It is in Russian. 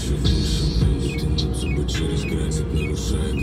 выше, выше. Люди тянут зубы через границ, нарушая